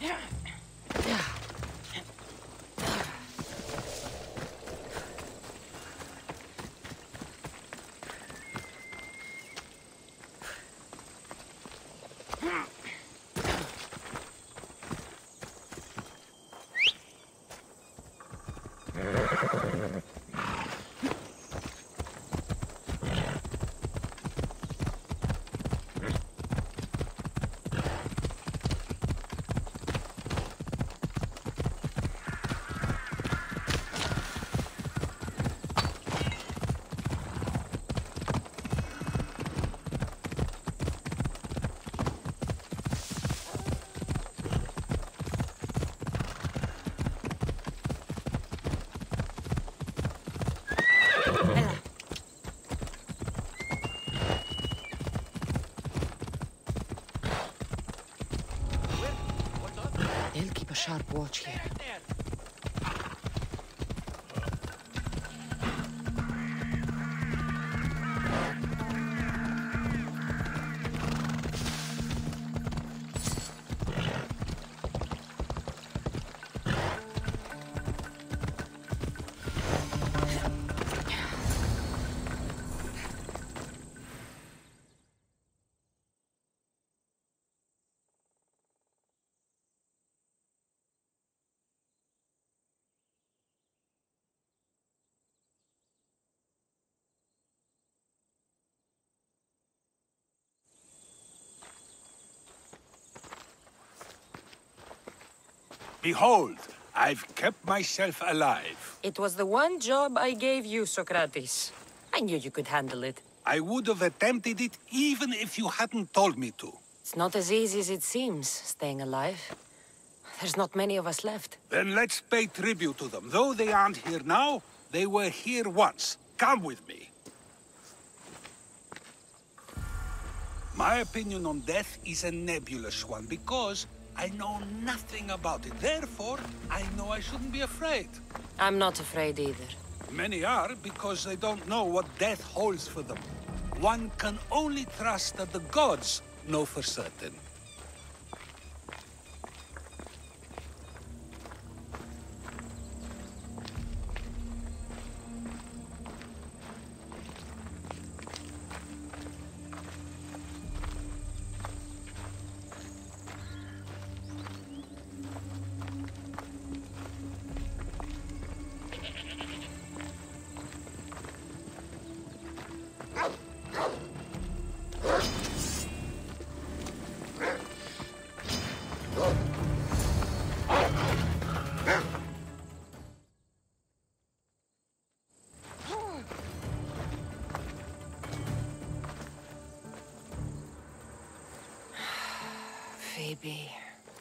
They'll keep a sharp watch here. Behold, I've kept myself alive. It was the one job I gave you, Socrates. I knew you could handle it. I would have attempted it even if you hadn't told me to. It's not as easy as it seems, staying alive. There's not many of us left. Then let's pay tribute to them. Though they aren't here now, they were here once. Come with me. My opinion on death is a nebulous one because I know nothing about it. Therefore, I know I shouldn't be afraid. I'm not afraid either. Many are because they don't know what death holds for them. One can only trust that the gods know for certain. Phoebe.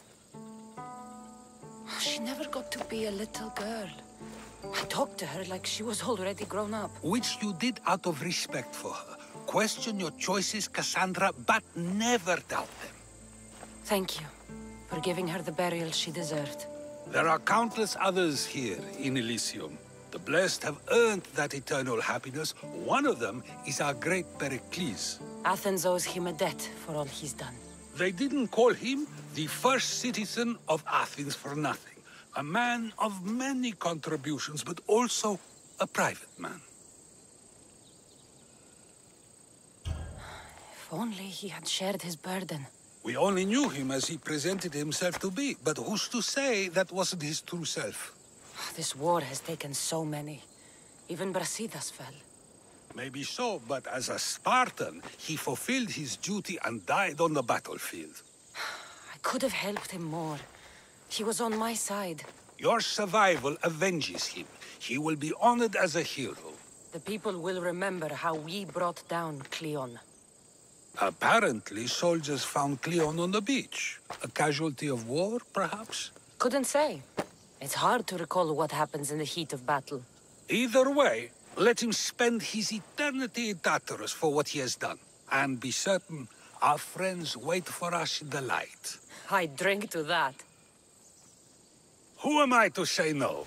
She never got to be a little girl. I talked to her like she was already grown up. Which you did out of respect for her. Question your choices, Cassandra, but never doubt them. Thank you for giving her the burial she deserved. There are countless others here in Elysium. The blessed have earned that eternal happiness. One of them is our great Pericles. Athens owes him a debt for all he's done. They didn't call him the first citizen of Athens for nothing. A man of many contributions, but also a private man. If only he had shared his burden. We only knew him as he presented himself to be, but who's to say that wasn't his true self? This war has taken so many. Even Brasidas fell. Maybe so, but as a Spartan, he fulfilled his duty and died on the battlefield. I could have helped him more. He was on my side. Your survival avenges him. He will be honored as a hero. The people will remember how we brought down Cleon. Apparently, soldiers found Cleon on the beach. A casualty of war, perhaps? Couldn't say. It's hard to recall what happens in the heat of battle. Either way, let him spend his eternity in Tartarus for what he has done. And be certain, our friends wait for us in the light. I drink to that. Who am I to say no?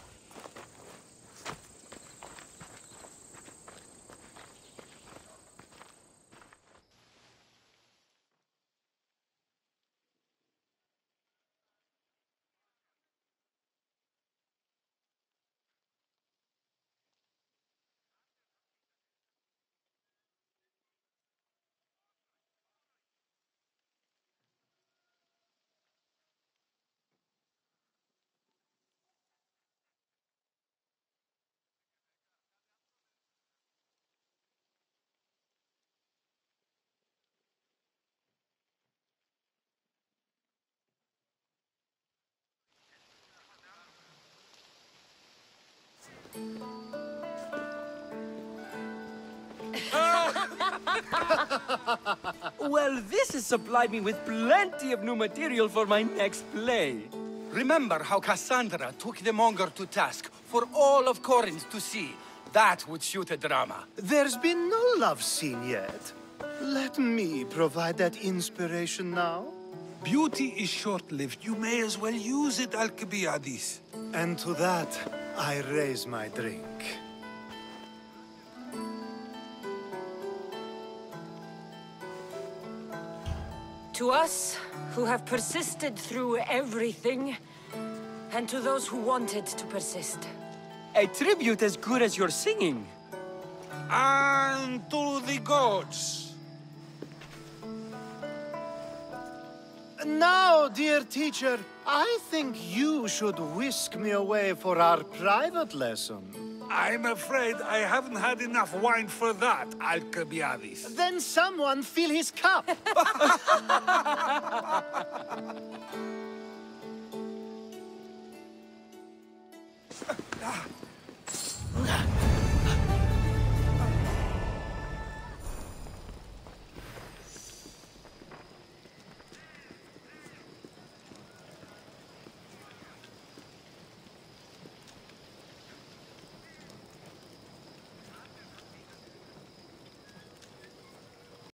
Well, this has supplied me with plenty of new material for my next play. Remember how Cassandra took the Monger to task for all of Corinth to see? That would shoot a drama. There's been no love scene yet. Let me provide that inspiration now. Beauty is short-lived. You may as well use it, Alcibiades. And to that, I raise my drink. To us, who have persisted through everything, and to those who wanted to persist. A tribute as good as your singing. And to the gods. Now, dear teacher, I think you should whisk me away for our private lesson. I'm afraid I haven't had enough wine for that, Alcibiades. Then someone fill his cup.